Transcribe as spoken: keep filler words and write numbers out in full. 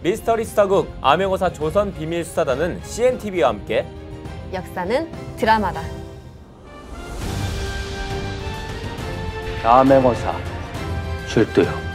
미스터리 수사국 암행어사 조선비밀수사단은 씨엔티비와 함께 역사는 드라마다. 암행어사 출두요.